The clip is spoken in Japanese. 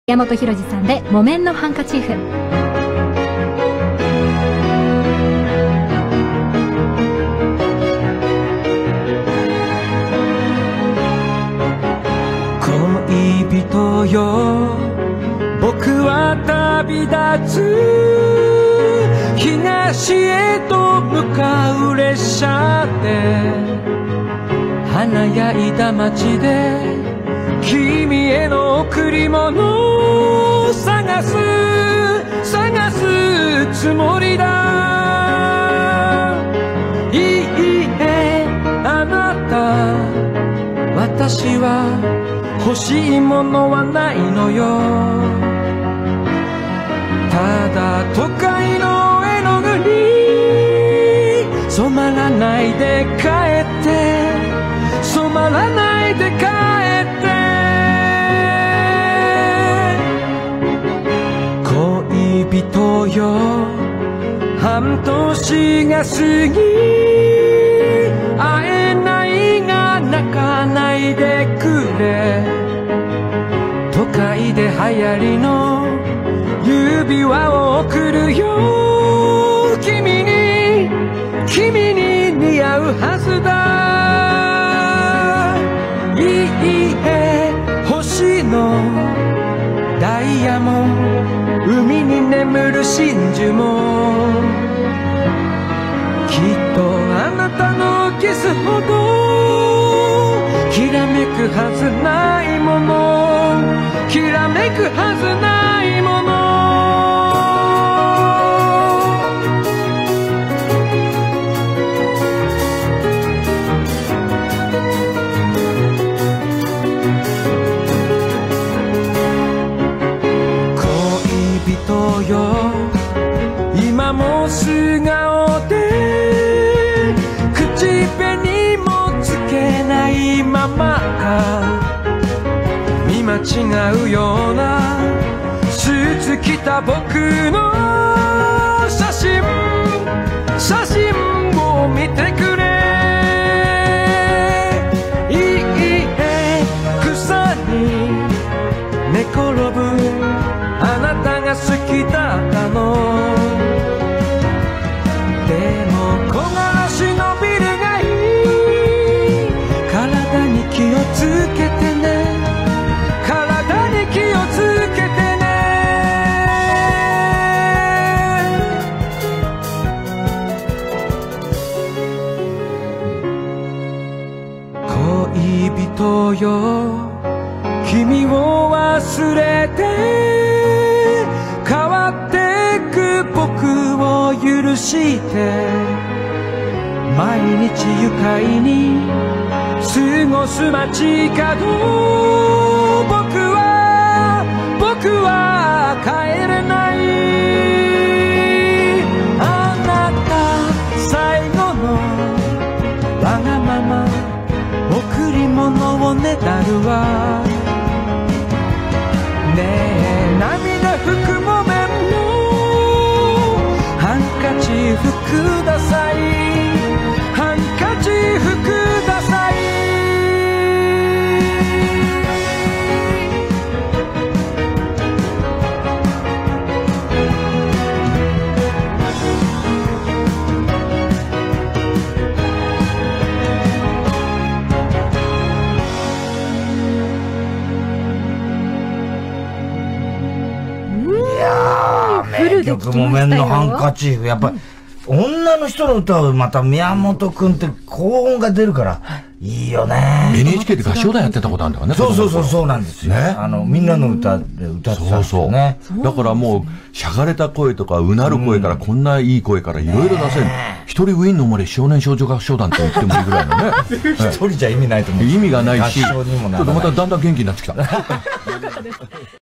山本浩次さんで木綿のハンカチーフ。 恋人よ、僕は旅立つ。東へと向かう列車で華やいだ街で君への贈り物を探すつもりだ。いいえ、あなた、私は欲しいものはないのよ。ただ都会の絵の具に染まらないで帰って、染まらないで帰って。恋人よ、半年が過ぎ、会えないが泣かないでくれ。都会で流行りの指輪を贈るよ。君に似合うはずだ。いいえ、星のダイヤも海に眠る真珠も、きっとあなたのキスほどきらめくはずないもの、きらめくはずないもの。恋人よ、今も素顔で口紅もつけないままか。見間違うようなスーツ着た僕の写真を見てくれ。いいえ、草に寝転ぶあなたが好きだったの。でも木枯らしのビルがいい。体に気をつけてね、体に気をつけてね。恋人よ、君を忘れて変わってく僕を許して、毎日愉快に過ごす街角。僕は帰れない。あなた最後のわがまま贈り物をねだるわ。ねえ、涙拭く木綿のハンカチーフください。ハンカチーフください。 名曲木綿のハンカチーフ。やっぱり、女の人の歌をまた宮本くんって高音が出るから、いいよね。 NHK で合唱団やってたことあるんだよね。 そうなんですよ。ね。みんなの歌で歌ってたんですよね。 だからもう、しゃがれた声とか、うなる声から、こんないい声からいろいろ出せる。一人ウィンの生まれ少年少女合唱団って言ってもいいぐらいのね。 一人じゃ意味ないと思う。 意味がないし、 ちょっとまただんだん元気になってきた。